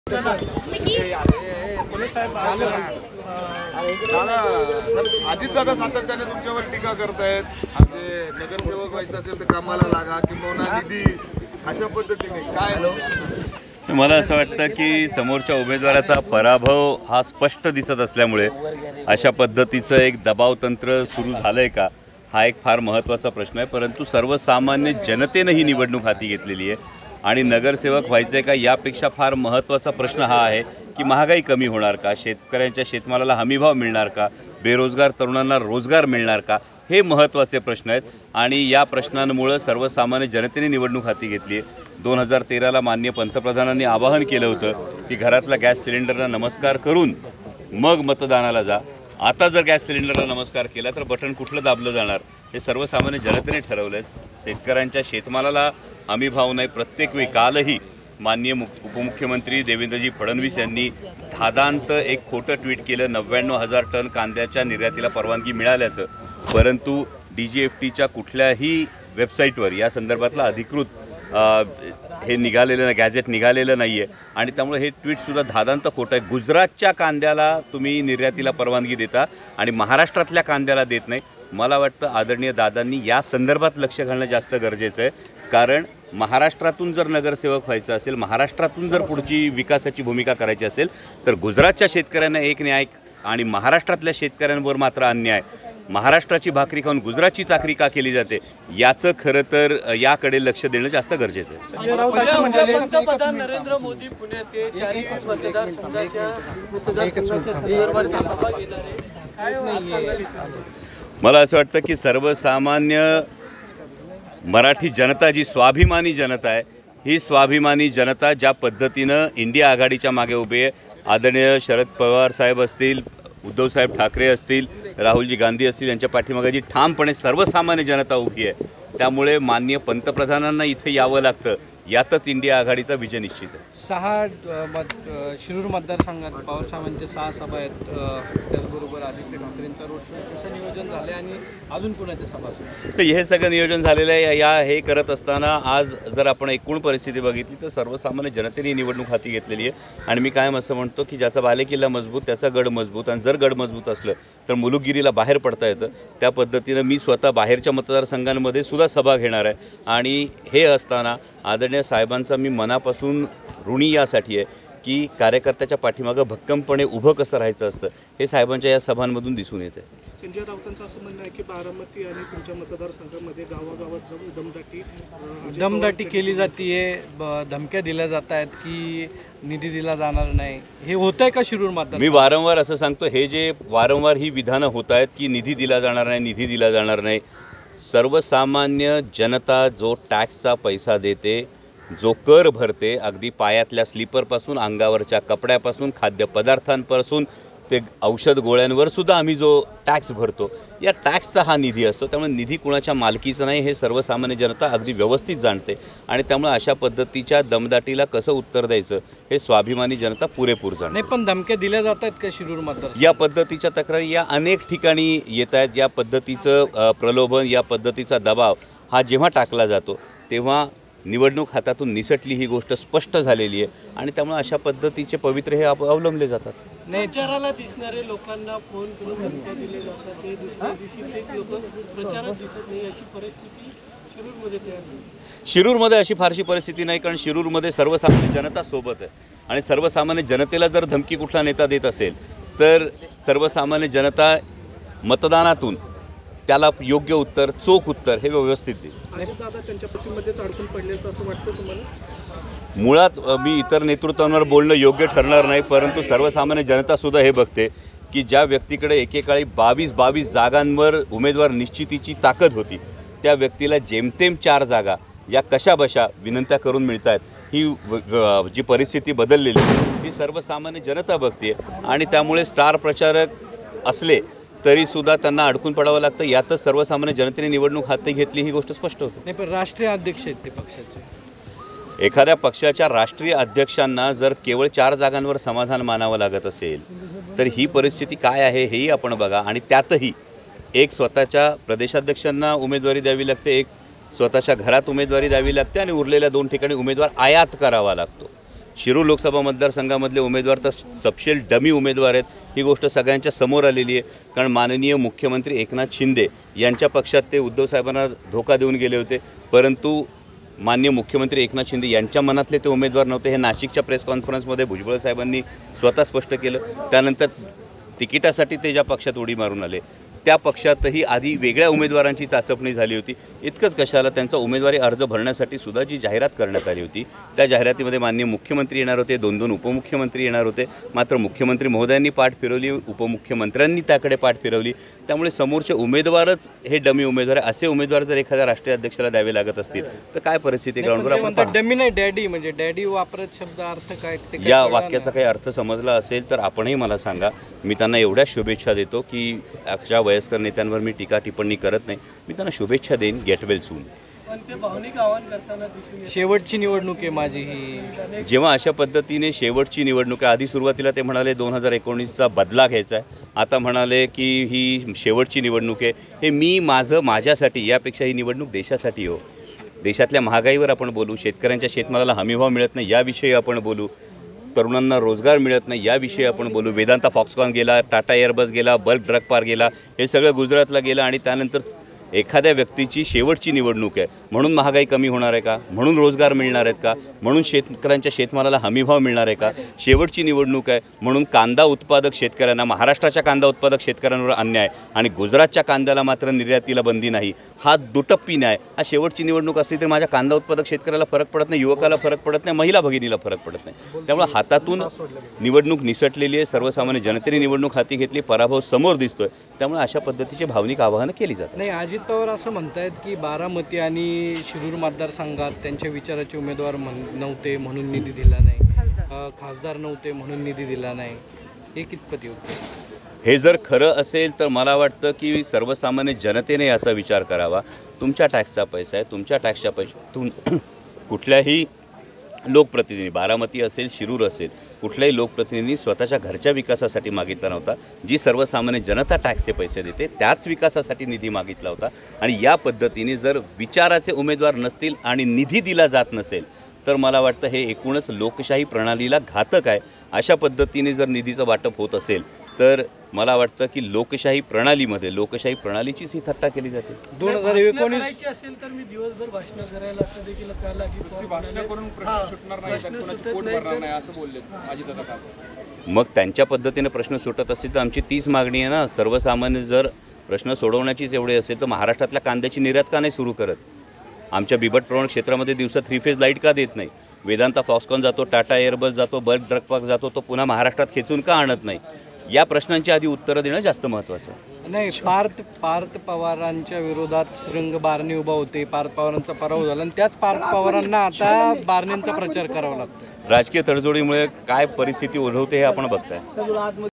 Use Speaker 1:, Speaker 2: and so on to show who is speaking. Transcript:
Speaker 1: अजितदादा सातत्याने तुमच्यावर टीका करतायत. म्हणजे नगरसेवक व्हायचं असेल तर कामाला लागा किंवा निधी अशा पद्धतीने काय.
Speaker 2: मला असं वाटतं की समोरच्या उमेदवाराचा पराभव हा स्पष्ट दिसत असल्यामुळे अशा पद्धतीचं एक दबाव तंत्र सुरू झालंय का हा एक फार महत्त्वाचा प्रश्न आहे. परंतु सर्वसामान्य जनतेनं ही निवडणूक हाती घेतलेली आहे आणि नगरसेवक व्हायचं आहे का यापेक्षा फार महत्त्वाचा प्रश्न हा आहे की महागाई कमी होणार का, शेतकऱ्यांच्या शेतमालाला हमीभाव मिळणार का, बेरोजगार तरुणांना रोजगार मिळणार का, हे महत्त्वाचे प्रश्न आहेत. आणि या प्रश्नांमुळे सर्वसामान्य जनतेने निवडणूक हाती घेतली आहे. 2013ला माननीय पंतप्रधानांनी आवाहन केलं होतं की घरातला गॅस सिलेंडरला नमस्कार करून मग मतदानाला जा. आता जर गॅस सिलेंडरला नमस्कार केला तर बटन कुठलं दाबलं जाणार हे सर्वसामान्य जनतेने ठरवलं आहे. शेतकऱ्यांच्या शेतमालाला हमीभाव नाही. प्रत्येक वेळी कालही माननीय उपमुख्यमंत्री देवेंद्रजी फडणवीस यांनी धादांत एक खोटं ट्विट केलं. 99,000 टन कांद्याच्या निर्यातीला परवानगी मिळाल्याचं, परंतु DGFTच्या कुठल्याही वेबसाईटवर या संदर्भातला अधिकृत हे निघालेलं नाही, गॅझेट निघालेलं नाही आहे. आणि त्यामुळे हे ट्विटसुद्धा धादांत खोटं आहे. गुजरातच्या कांद्याला तुम्ही निर्यातीला परवानगी देता आणि महाराष्ट्रातल्या कांद्याला देत नाही. मला वाटतं आदरणीय दादांनी या संदर्भात लक्ष घालणं जास्त गरजेचं आहे. कारण महाराष्ट्रातून जर नगरसेवक व्हायचं असेल, महाराष्ट्रातून जर पुढची विकासाची भूमिका करायची असेल तर गुजरातच्या शेतकऱ्यांना एक न्याय आणि महाराष्ट्रातल्या शेतकऱ्यांवर मात्र अन्याय. महाराष्ट्राची भाकरी खाऊन गुजरातची चाकरी का केली जाते याचं खरं तर याकडे लक्ष देणं जास्त गरजेचं आहे.
Speaker 3: पंतप्रधान नरेंद्र मोदी पुण्यात ते 40 मतदारसंघाच्या संदर्भात सभा घेणार आहे.
Speaker 2: मला असं वाटतं की सर्वसामान्य मराठी जनता जी स्वाभिमानी जनता आहे, ही स्वाभिमानी जनता ज्या पद्धतीनं इंडिया आघाडीच्या मागे उभी आहे, आदरणीय शरद पवार साहेब असतील, उद्धवसाहेब ठाकरे असतील, राहुलजी गांधी असतील, यांच्या पाठीमागे जी ठामपणे सर्वसामान्य जनता उभी आहे, त्यामुळे माननीय पंतप्रधानांना इथे यावं लागतं. यातच इंडिया आघाडीचा विजय निश्चित आहे.
Speaker 3: शिरूर मतदारसंघात पवारसाहेबांचे 6 सभा आहेत, त्याचबरोबर आदित्य ठाकरेंचा रोड शो असं नियोजन झाले आणि अजून कोणाच्या सभा सुरू.
Speaker 2: तर हे सगळं नियोजन झालेलं आहे. हे करत असताना आज जर आपण एकूण परिस्थिती बघितली तर सर्वसामान्य जनतेने निवडणूक हाती घेतलेली आहे. आणि मी कायम असं म्हणतो की ज्याचा बालेकिल्ला मजबूत त्याचा गड मजबूत, आणि जर गड मजबूत असलं तर मुलुकगिरीला बाहेर पडता येतं. त्या पद्धतीनं मी स्वतः बाहेरच्या मतदारसंघांमध्ये सुद्धा सभा घेणार आहे. आणि हे असताना आदरणीय साहेबांचा मी मनापासून ऋणी यासाठी आहे की कार्यकर्त्याच्या पाठीमागं भक्कमपणे उभं कसं राहायचं असतं हे साहेबांच्या या सभांमधून दिसून येतं.
Speaker 4: संजय राऊतांचं असं म्हणणं आहे की बारामती आणि तुमच्या मतदारसंघामध्ये गावागावात जाऊन
Speaker 3: दमदाटी केली जाते, धमक्या दिल्या जात आहेत की निधी दिला जाणार नाही. हे होत आहे का शिरूर मतदार?
Speaker 2: मी वारंवार असं सांगतो, हे जे वारंवार ही विधानं होत आहेत की निधी दिला जाणार नाही, निधी दिला जाणार नाही. सर्वसामान्य जनता जो टॅक्सचा पैसा देते, जो कर भरते, अगदी पायातल्या स्लीपरपासून, अंगावरच्या कपड्यापासून, खाद्यपदार्थांपासून ते औषध गोळ्यांवर सुद्धा आम्ही जो टॅक्स भरतो, या टॅक्सचा हा निधी असतो. त्यामुळे निधी कुणाच्या मालकीचं नाही हे सर्वसामान्य जनता अगदी व्यवस्थित जाणते. आणि त्यामुळे अशा पद्धतीच्या दमदाटीला कसं उत्तर द्यायचं हे स्वाभिमानी जनता पुरेपूर जाणते.
Speaker 3: नाही, पण धमक्या दिल्या जात आहेत का शिरूर मतदार?
Speaker 2: या पद्धतीच्या तक्रारी या अनेक ठिकाणी येत आहेत. या पद्धतीचं प्रलोभन, या पद्धतीचा दबाव हा जेव्हा टाकला जातो तेव्हा निवडणूक हातातून निसटली ही गोष्ट स्पष्ट झालेली आहे. आणि त्यामुळे अशा पद्धतीचे पवित्र हे अवलंबले जातात.
Speaker 3: प्रचाराला दिसणारे लोकांना फोन करून धमक्या दिले जातात, ते दुसऱ्या दिवशी ते लोक प्रचारात दिसत नाही, अशी परिस्थिती शिरूरमध्ये तयार होईल.
Speaker 2: शिरूरमध्ये अशी फारशी परिस्थिती नाही, कारण शिरूरमध्ये सर्वसामान्य जनता सोबत आहे. आणि सर्वसामान्य जनतेला जर धमकी कुठला नेता देत असेल तर सर्वसामान्य जनता मतदानातून त्याला योग्य उत्तर, चोख उत्तर हे व्यवस्थित देईल.
Speaker 4: दादा त्यांच्या प्रतिमध्येच अडकून पडल्याचं असं वाटतं तुम्हाला?
Speaker 2: मुळात मी इतर नेतृत्वांवर बोलणं योग्य ठरणार नाही, परंतु सर्वसामान्य जनतासुद्धा हे बघते की ज्या व्यक्तीकडे एकेकाळी 22 जागांवर उमेदवार निश्चितीची ताकद होती, त्या व्यक्तीला जेमतेम 4 जागा या कशाबशा विनंत्या करून मिळत आहेत. ही जी परिस्थिती बदललेली ही सर्वसामान्य जनता बघते. आणि त्यामुळे स्टार प्रचारक असले तरीसुद्धा त्यांना अडकून पडावं लागतं. यातच सर्वसामान्य जनतेने निवडणूक हाती घेतली ही गोष्ट स्पष्ट होते.
Speaker 3: नाही, पण राष्ट्रीय अध्यक्ष आहेत ते पक्षाचे.
Speaker 2: एखाद्या पक्षाच्या राष्ट्रीय अध्यक्षांना जर केवळ 4 जागांवर समाधान मानावं लागत असेल तर ही परिस्थिती काय आहे हेही आपण बघा. आणि त्यातही एक स्वतःच्या प्रदेशाध्यक्षांना उमेदवारी द्यावी लागते, एक स्वतःच्या घरात उमेदवारी द्यावी लागते, आणि उरलेल्या 2 ठिकाणी उमेदवार आयात करावा लागतो. शिरूर लोकसभा मतदारसंघामधले उमेदवार तर सपशेल डमी उमेदवार आहेत, ही गोष्ट सगळ्यांच्या समोर आलेली आहे. कारण माननीय मुख्यमंत्री एकनाथ शिंदे यांच्या पक्षात ते उद्धव साहेबांना धोका देऊन गेले होते, परंतु माननीय मुख्यमंत्री एकनाथ शिंदे यांच्या मनातले ते उमेदवार नव्हते. हे नाशिकच्या प्रेस कॉन्फरन्समध्ये भुजबळ साहेबांनी स्वतः स्पष्ट केलं. त्यानंतर तिकिटासाठी ते ज्या पक्षात उडी मारून आले त्या पक्षातही आधी वेगळ्या उमेदवारांची चाचपणी झाली होती. इतकंच कशाला, त्यांचा उमेदवारी अर्ज भरण्यासाठी सुद्धा जी जाहिरात करण्यात आली होती त्या जाहिरातीमध्ये माननीय मुख्यमंत्री येणार होते, 2 उपमुख्यमंत्री येणार होते. मात्र मुख्यमंत्री महोदयांनी पाठ फिरवली, उपमुख्यमंत्र्यांनी त्याकडे पाठ फिरवली. त्यामुळे समोरचे उमेदवारच हे डमी उमेदवार आहे. असे उमेदवार जर एखाद्या राष्ट्रीय अध्यक्षाला द्यावे लागत असतील तर काय परिस्थिती ग्राउंडवर आपण पाहतो.
Speaker 3: डमी नाही डॅडी, म्हणजे डॅडी वापरत शब्द अर्थ काय ते
Speaker 2: या वाक्याचा काही अर्थ समजला असेल तर आपणही मला सांगा. मी त्यांना एवढ्या शुभेच्छा देतो की अशा वयस्कर नेत्यांवर मी टीका टिप्पणी करत नाही. मी त्यांना शुभेच्छा देईन. Get well soon.
Speaker 3: पण ते भावनिक आवाहन करताना दिसून येतं.
Speaker 5: शेवटची निवडणूक आहे माझी ही.
Speaker 2: जेव्हा अशा पद्धतीने शेवटची निवडणूक आहे, आधी सुरुवातीला ते म्हणाले 2019चा बदला घ्यायचा आहे, आता म्हणाले की ही शेवटची निवडणूक आहे. हे मी माझ्यासाठी, यापेक्षा ही निवडणूक देशासाठी हो. देशातल्या महागाईवर आपण बोलू, शेतकऱ्यांच्या शेतमालाला हमीभाव मिळत नाही याविषयी आपण बोलू, तरुणांना रोजगार मिळत नाही याविषयी आपण बोलू. वेदांता फॉक्सकॉन गेला, टाटा एअरबस गेला, बल्क ड्रग पार्क गेला, हे सगळं गुजरातला गेलं. आणि त्यानंतर एखाद्या व्यक्तीची शेवटची निवडणूक आहे म्हणून महागाई कमी होणार आहे का, म्हणून रोजगार मिळणार आहेत का, म्हणून शेतकऱ्यांच्या शेतमालाला हमीभाव मिळणार आहे का. शेवटची निवडणूक आहे म्हणून कांदा उत्पादक शेतकऱ्यांना, महाराष्ट्राच्या कांदा उत्पादक शेतकऱ्यांवर अन्याय आणि गुजरातच्या कांद्याला मात्र निर्यातीला बंदी नाही, हा दुटप्पी न्याय. हा शेवटची निवडणूक असली तरी माझ्या कांदा उत्पादक शेतकऱ्याला फरक पडत नाही, युवकाला फरक पडत नाही, महिला भगिनीला फरक पडत नाही. त्यामुळे हातातून निवडणूक निसटलेली आहे. सर्वसामान्य जनतेने निवडणूक हाती घेतली, पराभव समोर दिसतोय. त्यामुळे अशा पद्धतीची भावनिक आवाहनं केली जातात.
Speaker 5: नाही, अजित पवार असं म्हणतायत की बारामती आणि शिरूर मतदारसंघात त्यांच्या विचाराचे उमेदवार नव्हते म्हणून निधी दिला नाही, खासदार नव्हते म्हणून निधी दिला नाही. हे कितपत योग्य?
Speaker 2: हे जर खरं असेल तर मला वाटतं की सर्वसामान्य जनतेने याचा विचार करावा. तुमच्या टॅक्सचा पैसा आहे, तुमच्या टॅक्सच्या पैशातून कुठल्याही लोकप्रतिनिधी, बारामती असेल, शिरूर असेल, कुठल्याही लोकप्रतिनिधी स्वतःच्या घरच्या विकासासाठी मागितला नव्हता. जी सर्वसामान्य जनता टॅक्सचे पैसे देते त्याच विकासासाठी निधी मागितला होता. आणि या पद्धतीने जर विचाराचे उमेदवार नसतील आणि निधी दिला जात नसेल तर मला वाटतं हे एकूणच लोकशाही प्रणालीला घातक आहे. अशा पद्धतीने जर निधीचं वाटप होत असेल तर मला वाटतं की लोकशाही प्रणालीचीच ही थट्टा केली जाते.
Speaker 5: 2019
Speaker 3: असेल तर मी दिवसभर भाषण करायला असं देखील कळला की
Speaker 1: भाषण करून प्रश्न सुटणार नाही असं बोलले अजितदादा.
Speaker 2: मग त्यांच्या पद्धतीने प्रश्न सुटत असतील तर आमची तीच मागणी आहे ना. सर्वसामान्य जर प्रश्न सोडवण्याचीच एवढे असेल तर महाराष्ट्रातल्या कांद्याची निर्यात का नाही सुरू करत? आमच्या बिबट प्रवण क्षेत्रामध्ये दिवसा 3 फेज लाईट का देत नाही? वेदांता फॉक्सकॉन जातो, टाटा एअरबस जातो, बल्क ड्रग पार्क जातो, तो पुन्हा महाराष्ट्रात खेचून का आणत नाही? या प्रश्नांची आधी उत्तरं देणं जास्त महत्त्वाचं आहे.
Speaker 5: नाही, पार्थ पवारांच्या विरोधात श्रृंग बारणे उभा होते, पार्थ पवारांचा पराभव झाला आणि त्याच पार्थ पवारांना आता बारणेंचा प्रचार करावा लागतो.
Speaker 2: राजकीय तडजोडीमुळे काय परिस्थिती उद्भवते हे आपण बघताय.